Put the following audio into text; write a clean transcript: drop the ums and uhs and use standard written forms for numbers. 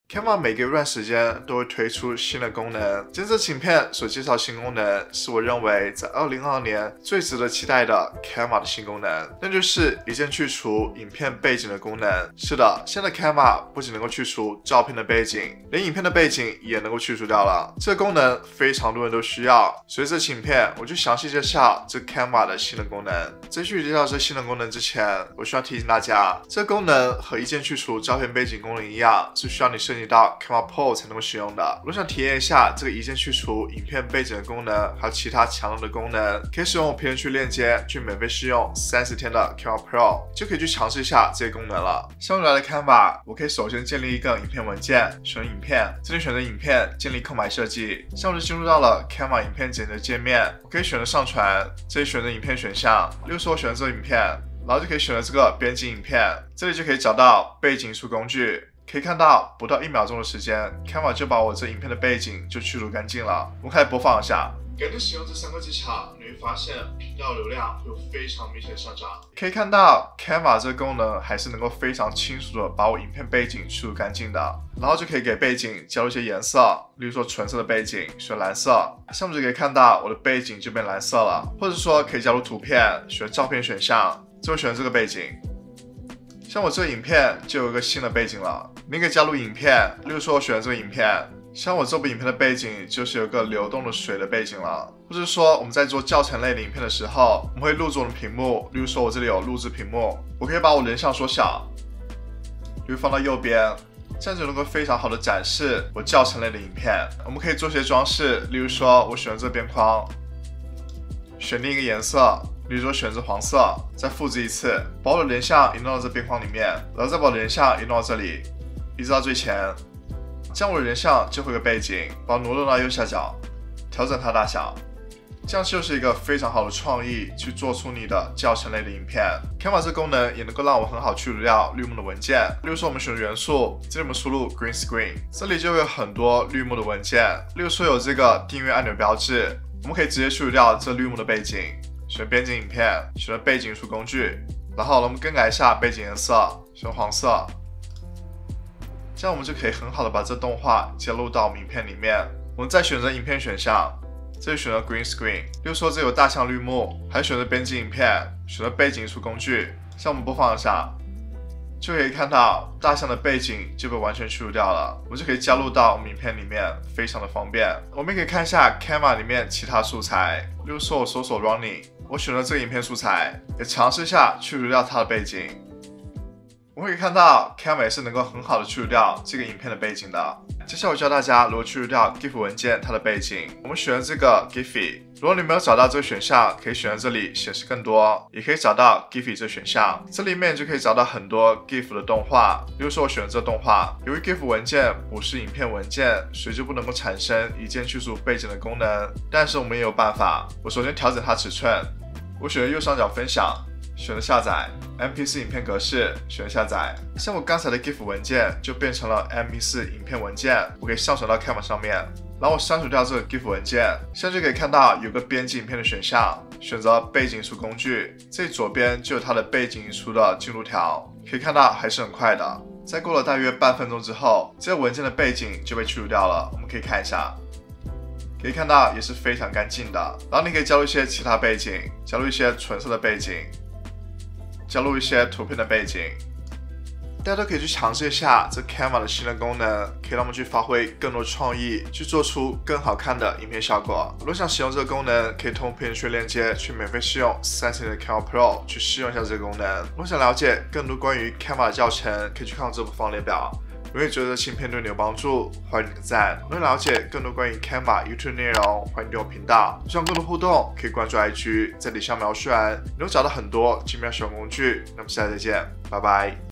Canva 每隔一段时间都会推出新的功能。今天这期影片所介绍新功能，是我认为在2022年最值得期待的 Canva 的新功能，那就是一键去除影片背景的功能。是的，现在 Canva 不仅能够去除照片的背景，连影片的背景也能够去除掉了。这个功能非常多人都需要，所以这期影片我就详细介绍这 Canva 的新的功能。在继续介绍这新的功能之前，我需要提醒大家，这个功能和一键去除照片背景功能一样，是需要你设定到 Canva Pro 才能够使用的。如果想体验一下这个一键去除影片背景的功能，还有其他强大的功能，可以使用我评论区链接去免费试用30天的 Canva Pro， 就可以去尝试一下这些功能了。像我来的 Canva， 我可以首先建立一个影片文件，选影片，这里选择影片，建立空白设计。像我就进入到了 Canva 影片剪辑界面，我可以选择上传，这里选择影片选项，例如说我选择这个影片，然后就可以选择这个编辑影片，这里就可以找到背景输出工具。可以看到，不到1秒钟的时间 ，Canva 就把我这影片的背景就去除干净了。我们开始播放一下。感觉使用这3个技巧，你会发现频道流量会有非常明显的上涨。可以看到 Canva 这个功能还是能够非常清楚的把我影片背景去除干净的，然后就可以给背景加入一些颜色，例如说纯色的背景选蓝色，像我们就可以看到我的背景就变蓝色了，或者说可以加入图片，选照片选项，就选这个背景。像我这个影片就有一个新的背景了，你可以加入影片，例如说我选这个影片，像我这部影片的背景就是有个流动的水的背景了，或者说我们在做教程类的影片的时候，我们会录制我的屏幕，例如说我这里有录制屏幕，我可以把我人像缩小，例如放到右边，这样就能够非常好的展示我教程类的影片。我们可以做些装饰，例如说我选这边框，选另一个颜色。比如说选择黄色，再复制一次，把我的人像移动到这边框里面，然后再把我的人像移动到这里，一直到最前，这样我的人像就会有个背景，把它挪动到右下角，调整它大小，这样就是一个非常好的创意去做出你的教程类的影片。Canva 这功能也能够让我很好去除掉绿幕的文件，例如说我们选的元素，这里我们输入 green screen， 这里就会有很多绿幕的文件，例如说有这个订阅按钮标志，我们可以直接去除掉这绿幕的背景。选编辑影片，选背景输出工具，然后我们更改一下背景颜色，选黄色，这样我们就可以很好的把这动画接入到我们影片里面。我们再选择影片选项，这里选择 green screen， 例如说这有大象绿幕，还选择编辑影片，选择背景输出工具，像我们播放一下，就可以看到大象的背景就被完全去除掉了，我们就可以加入到我们影片里面，非常的方便。我们也可以看一下 Canva 里面其他素材，例如说我搜索 running， 我选了这个影片素材，也尝试一下去除掉它的背景。我们可以看到 Canva 也是能够很好的去除掉这个影片的背景的。接下来我教大家如何去除掉 GIF 文件它的背景。我们选这个 Giphy， 如果你没有找到这个选项，可以选择这里显示更多，也可以找到 Giphy 这选项，这里面就可以找到很多 GIF 的动画。比如说我选这动画，由于 GIF 文件不是影片文件，所以就不能够产生一键去除背景的功能。但是我们也有办法，我首先调整它尺寸，我选择右上角分享，选择下载 MP4 影片格式，选择下载。像我刚才的 GIF 文件就变成了 MP4 影片文件，我可以上传到 Canva 上面，然后我删除掉这个 GIF 文件，现在就可以看到有个编辑影片的选项，选择背景输工具，这里左边就有它的背景移除的进度条，可以看到还是很快的。在过了大约半分钟之后，这个文件的背景就被去除掉了，我们可以看一下。可以看到也是非常干净的，然后你可以加入一些其他背景，加入一些纯色的背景，加入一些图片的背景，大家都可以去尝试一下这 Canva 的新的功能，可以让我们去发挥更多创意，去做出更好看的影片效果。如果想使用这个功能，可以通过评论区链接去免费试用30天的 Canva Pro， 去试用一下这个功能。如果想了解更多关于 Canva 的教程，可以去看我这部方列表。如果你觉得这影片对你有帮助，欢迎点个赞。如果了解更多关于 Canva YouTube 内容，欢迎订阅我频道。希望更多互动，可以关注 IG， 在底下描述栏你会找到很多精妙使用工具。那么下次再见，拜拜。